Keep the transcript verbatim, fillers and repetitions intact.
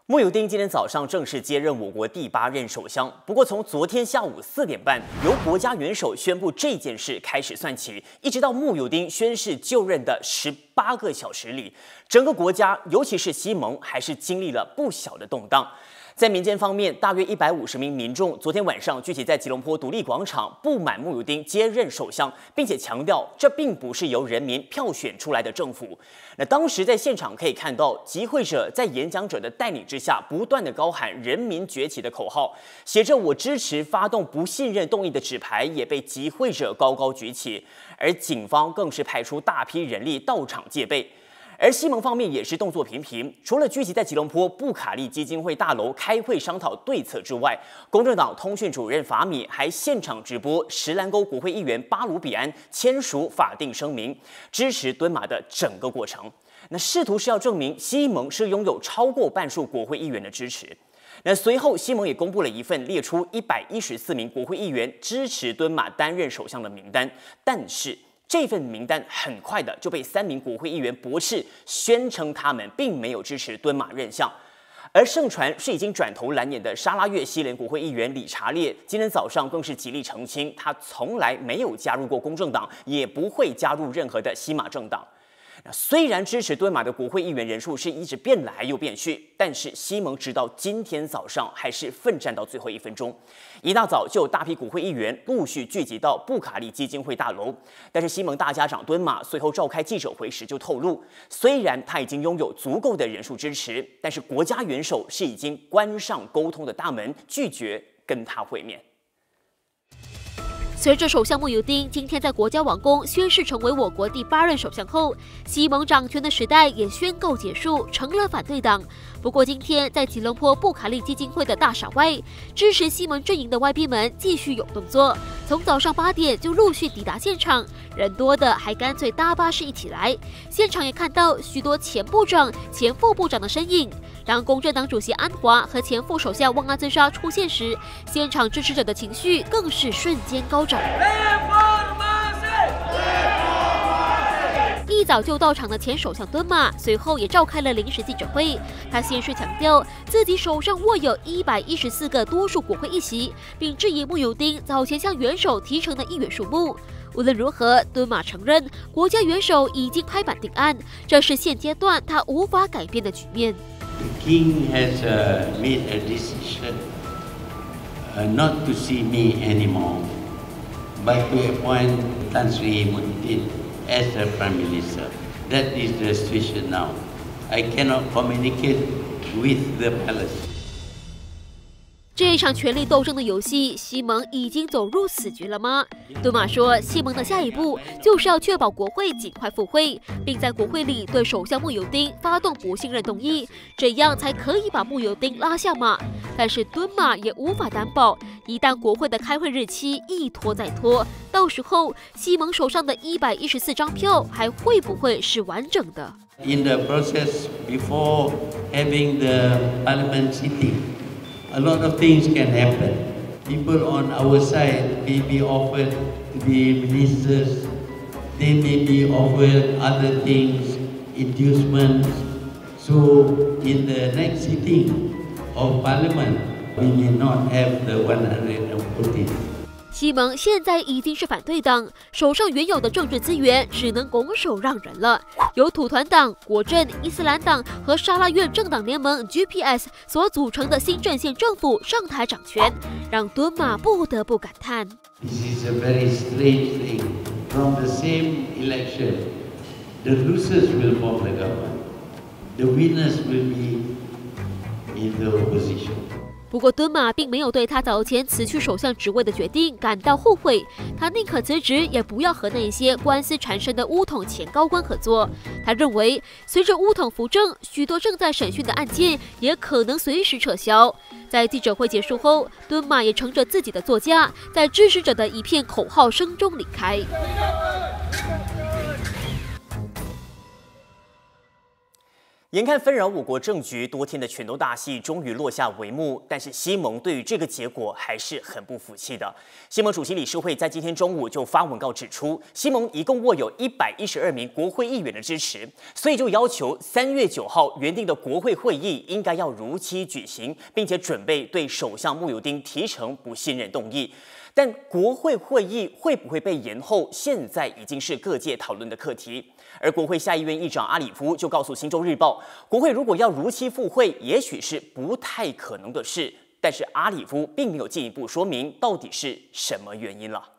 慕尤丁今天早上正式接任我国第八任首相。不过，从昨天下午四点半由国家元首宣布这件事开始算起，一直到慕尤丁宣誓就任的十八个小时里，整个国家，尤其是西蒙，还是经历了不小的动荡。 在民间方面，大约一百五十名民众昨天晚上聚集在吉隆坡独立广场，不满慕尤丁接任首相，并且强调这并不是由人民票选出来的政府。那当时在现场可以看到，集会者在演讲者的带领之下，不断的高喊“人民崛起”的口号，写着“我支持发动不信任动议”的纸牌也被集会者高高举起，而警方更是派出大批人力到场戒备。 而西蒙方面也是动作频频，除了聚集在吉隆坡布卡利基金会大楼开会商讨对策之外，公正党通讯主任法米还现场直播石兰沟国会议员巴鲁比安签署法定声明，支持敦马的整个过程。那试图是要证明西蒙是拥有超过半数国会议员的支持。那随后，西蒙也公布了一份列出一百一十四名国会议员支持敦马担任首相的名单，但是 这份名单很快的就被三名国会议员驳斥，宣称他们并没有支持敦马任相。而盛传是已经转投蓝营的沙拉越西联国会议员理查列，今天早上更是极力澄清，他从来没有加入过公正党，也不会加入任何的西马政党。 那虽然支持敦马的国会议员人数是一直变来又变去，但是西蒙直到今天早上还是奋战到最后一分钟。一大早就有大批国会议员陆续聚集到布卡利基金会大楼，但是西蒙大家长敦马随后召开记者会时就透露，虽然他已经拥有足够的人数支持，但是国家元首是已经关上沟通的大门，拒绝跟他会面。 随着首相慕尤丁今天在国家王宫宣誓成为我国第八任首相后，西蒙掌权的时代也宣告结束，成了反对党。不过，今天在吉隆坡布卡利基金会的大厦外，支持西蒙阵营的外宾们继续有动作，从早上八点就陆续抵达现场，人多的还干脆搭巴士一起来。现场也看到许多前部长、前副部长的身影。当公正党主席安华和前副首相旺阿兹莎出现时，现场支持者的情绪更是瞬间高涨。 一早就到场的前首相敦马，随后也召开了临时记者会。他先是强调自己手上握有一百一十四个多数国会议席，并质疑慕尤丁早前向元首提成的议员数目。无论如何，敦马承认国家元首已经拍板定案，这是现阶段他无法改变的局面。 The king has uh, made a decision uh, not to see me anymore, but to appoint Tan Sri Muhyiddin as the Prime Minister. That is the situation now. I cannot communicate with the palace. 这一场权力斗争的游戏，西蒙已经走入死局了吗？敦马说，西蒙的下一步就是要确保国会尽快复会，并在国会里对首相慕尤丁发动不信任动议，这样才可以把慕尤丁拉下马。但是敦马也无法担保，一旦国会的开会日期一拖再拖，到时候西蒙手上的一百一十四张票还会不会是完整的 ？In the process before having the parliament sitting, a lot of things can happen. People on our side may be offered to be ministers. They may be offered other things, inducements. So in the next sitting of parliament, we may not have the one hundred forty. 西蒙现在已经是反对党，手上原有的政治资源只能拱手让人了。由土团党、国阵、伊斯兰党和沙拉越政党联盟 G P S 所组成的新阵线政府上台掌权，让敦马不得不感叹 ：This is a very strange thing. From the same election, the losers will form the government. The winners will be in the opposition. 不过，敦马并没有对他早前辞去首相职位的决定感到后悔，他宁可辞职，也不要和那些官司缠身的巫统前高官合作。他认为，随着巫统扶正，许多正在审讯的案件也可能随时撤销。在记者会结束后，敦马也乘着自己的座驾，在支持者的一片口号声中离开。 眼看纷扰我国政局多天的拳头大戏终于落下帷幕，但是西盟对于这个结果还是很不服气的。西盟主席理事会在今天中午就发文告指出，西盟一共握有一百一十二名国会议员的支持，所以就要求三月九号原定的国会会议应该要如期举行，并且准备对首相慕尤丁提呈不信任动议。但国会会议会不会被延后，现在已经是各界讨论的课题。而国会下议院议长阿里夫就告诉《新洲日报》，国会如果要如期复会，也许是不太可能的事。但是阿里夫并没有进一步说明到底是什么原因了。